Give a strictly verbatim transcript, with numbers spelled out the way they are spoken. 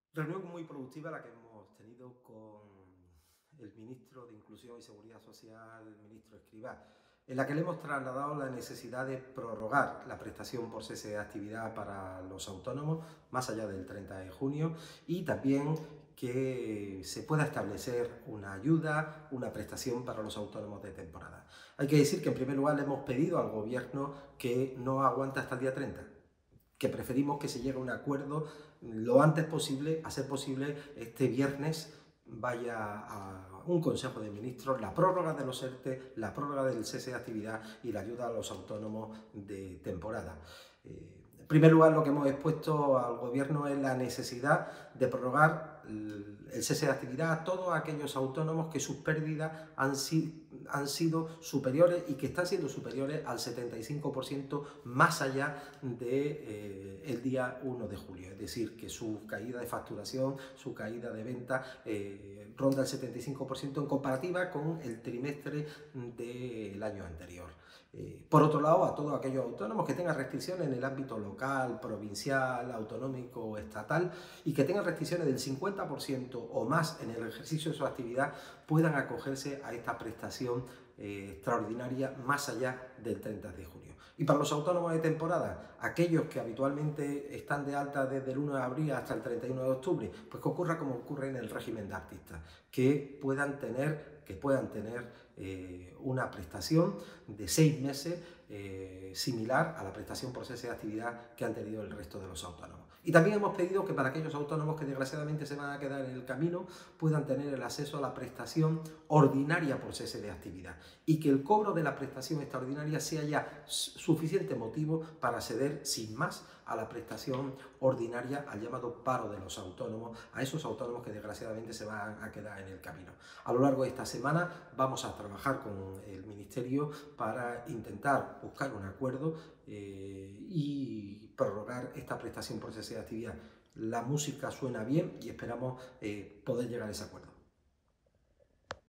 Reunión muy productiva la que hemos tenido con el ministro de Inclusión y Seguridad Social, el ministro Escrivá, en la que le hemos trasladado la necesidad de prorrogar la prestación por cese de actividad para los autónomos más allá del treinta de junio y también que se pueda establecer una ayuda, una prestación para los autónomos de temporada. Hay que decir que en primer lugar le hemos pedido al gobierno que no aguante hasta el día treinta, que preferimos que se llegue a un acuerdo lo antes posible, a ser posible este viernes vaya a un Consejo de Ministros la prórroga de los ERTE, la prórroga del cese de actividad y la ayuda a los autónomos de temporada. Eh, en primer lugar, lo que hemos expuesto al Gobierno es la necesidad de prorrogar el cese de actividad a todos aquellos autónomos que sus pérdidas han, si, han sido superiores y que están siendo superiores al setenta y cinco por ciento más allá del de, eh, día uno de julio. Es decir, que su caída de facturación, su caída de venta eh, ronda el setenta y cinco por ciento en comparativa con el trimestre del año anterior. Eh, por otro lado, a todos aquellos autónomos que tengan restricciones en el ámbito local, provincial, autonómico o estatal y que tengan restricciones del cincuenta por ciento o más en el ejercicio de su actividad, puedan acogerse a esta prestación eh, extraordinaria más allá del treinta de junio. Y para los autónomos de temporada, aquellos que habitualmente están de alta desde el uno de abril hasta el treinta y uno de octubre, pues que ocurra como ocurre en el régimen de artistas, que puedan tener que puedan tener eh, una prestación de seis meses eh, similar a la prestación por cese de actividad que han tenido el resto de los autónomos. Y también hemos pedido que para aquellos autónomos que desgraciadamente se van a quedar en el camino puedan tener el acceso a la prestación ordinaria por cese de actividad y que el cobro de la prestación extraordinaria sea ya suficiente motivo para acceder sin más a la prestación ordinaria, al llamado paro de los autónomos, a esos autónomos que desgraciadamente se van a quedar en el camino. A lo largo de esta semana vamos a trabajar con el Ministerio para intentar buscar un acuerdo eh, y prorrogar esta prestación por cese de actividad. La música suena bien y esperamos eh, poder llegar a ese acuerdo.